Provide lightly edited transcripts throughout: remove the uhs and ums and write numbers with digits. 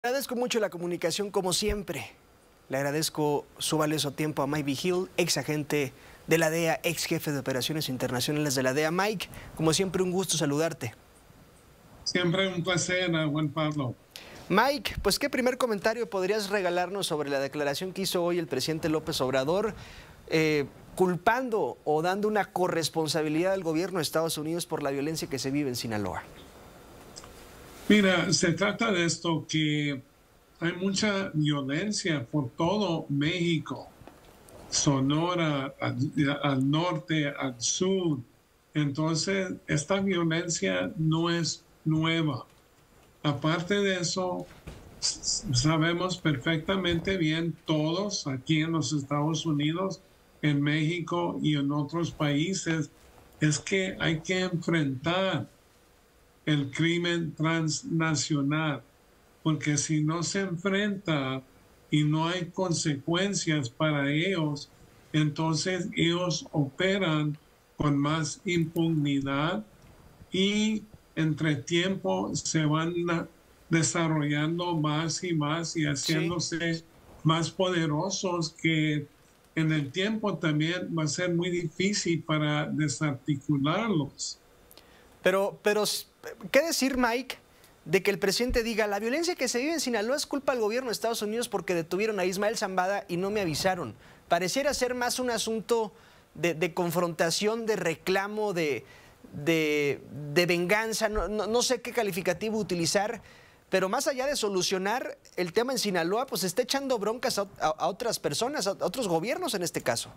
Agradezco mucho la comunicación como siempre. Le agradezco su valioso tiempo a Mike Vigil, ex agente de la DEA, ex jefe de operaciones internacionales de la DEA. Mike, como siempre, un gusto saludarte. Siempre un placer, Juan Pablo. Mike, pues ¿qué primer comentario podrías regalarnos sobre la declaración que hizo hoy el presidente López Obrador, culpando o dando una corresponsabilidad al gobierno de Estados Unidos por la violencia que se vive en Sinaloa? Mira, se trata de esto que hay mucha violencia por todo México, Sonora, al norte, al sur. Entonces, esta violencia no es nueva. Aparte de eso, sabemos perfectamente bien todos aquí en los Estados Unidos, en México y en otros países, es que hay que enfrentar el crimen transnacional, porque si no se enfrenta y no hay consecuencias para ellos, entonces ellos operan con más impunidad y entre tiempo se van desarrollando más y Sí. haciéndose más poderosos, que en el tiempo también va a ser muy difícil para desarticularlos. Pero, ¿qué decir, Mike, de que el presidente diga la violencia que se vive en Sinaloa es culpa del gobierno de Estados Unidos porque detuvieron a Ismael Zambada y no me avisaron? Pareciera ser más un asunto de confrontación, de reclamo, de venganza, no sé qué calificativo utilizar, pero más allá de solucionar el tema en Sinaloa, pues está echando broncas a otras personas, a otros gobiernos en este caso.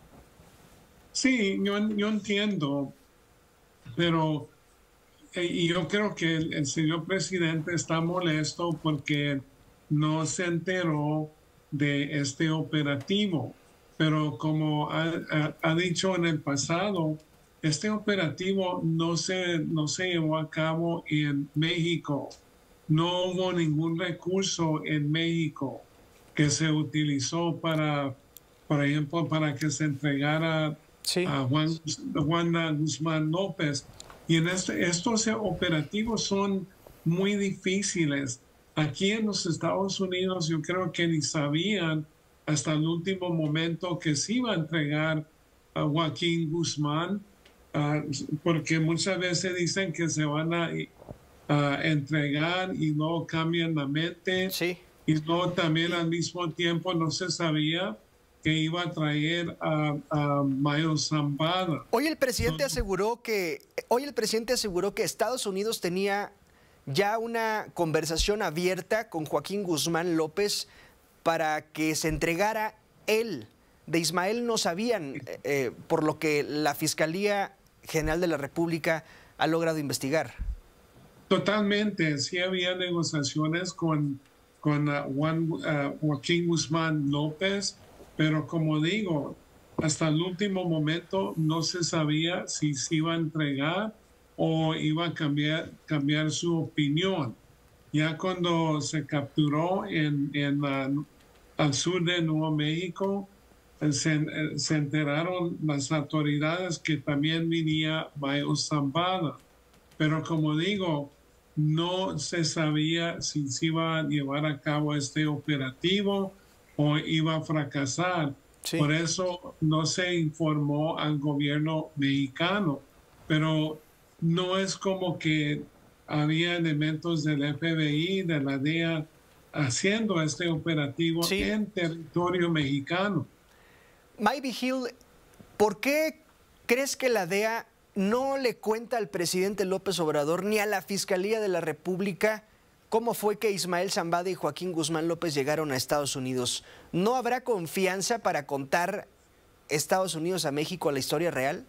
Sí, yo entiendo, pero y yo creo que el señor presidente está molesto porque no se enteró de este operativo. Pero como ha dicho en el pasado, este operativo no se llevó a cabo en México. No hubo ningún recurso en México que se utilizó para, por ejemplo, para que se entregara Sí. a Juan Guzmán López. Y en estos operativos son muy difíciles. Aquí en los Estados Unidos yo creo que ni sabían hasta el último momento que se iba a entregar a Joaquín Guzmán, porque muchas veces dicen que se van a entregar y no cambian la mente. Sí. Y no, también al mismo tiempo no se sabía que iba a traer a Mayo Zambada. Hoy el presidente aseguró que Estados Unidos tenía ya una conversación abierta con Joaquín Guzmán López para que se entregara él. De Ismael no sabían, por lo que la Fiscalía General de la República ha logrado investigar. Totalmente, sí había negociaciones con Joaquín Guzmán López, pero como digo, hasta el último momento no se sabía si se iba a entregar o iba a cambiar su opinión. Ya cuando se capturó al sur de Nuevo México, se enteraron las autoridades que también venía Mayo Zambada. Pero como digo, no se sabía si se iba a llevar a cabo este operativo o iba a fracasar. Sí. Por eso no se informó al gobierno mexicano. Pero no es como que había elementos del FBI, de la DEA, haciendo este operativo Sí. en territorio mexicano. Mike Vigil, ¿por qué crees que la DEA no le cuenta al presidente López Obrador ni a la Fiscalía de la República cómo fue que Ismael Zambada y Joaquín Guzmán López llegaron a Estados Unidos? ¿No habrá confianza para contar Estados Unidos a México la historia real?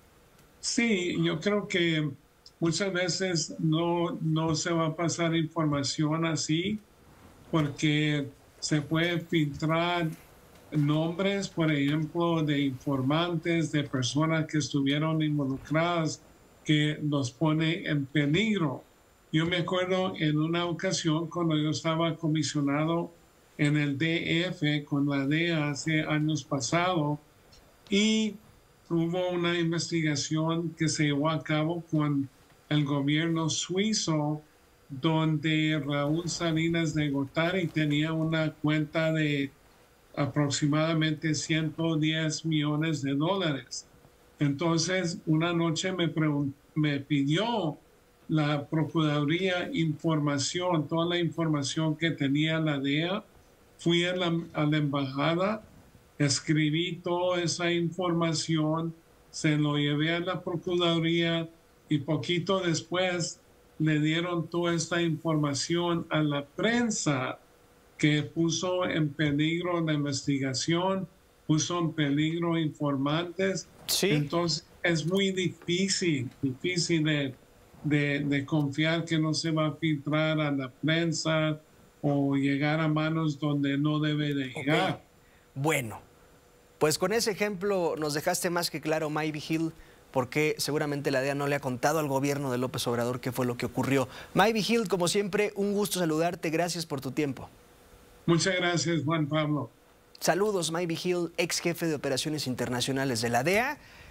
Sí, yo creo que muchas veces no se va a pasar información así porque se puede filtrar nombres, por ejemplo, de informantes, de personas que estuvieron involucradas, que los pone en peligro. Yo me acuerdo en una ocasión cuando yo estaba comisionado en el DF con la DEA hace años pasados, y hubo una investigación que se llevó a cabo con el gobierno suizo donde Raúl Salinas de Gortari tenía una cuenta de aproximadamente 110 millones de dólares. Entonces, una noche me pidió la Procuraduría información, toda la información que tenía la DEA. Fui a la embajada, escribí toda esa información, se lo llevé a la Procuraduría y poquito después le dieron toda esta información a la prensa, que puso en peligro la investigación, puso en peligro informantes. Sí. Entonces es muy difícil de confiar que no se va a filtrar a la prensa o llegar a manos donde no debe de llegar. Okay. Bueno, pues con ese ejemplo nos dejaste más que claro, Maybe Hill, porque seguramente la DEA no le ha contado al gobierno de López Obrador qué fue lo que ocurrió. Maybe Hill, como siempre, un gusto saludarte. Gracias por tu tiempo. Muchas gracias, Juan Pablo. Saludos, Maybe Hill, ex jefe de operaciones internacionales de la DEA.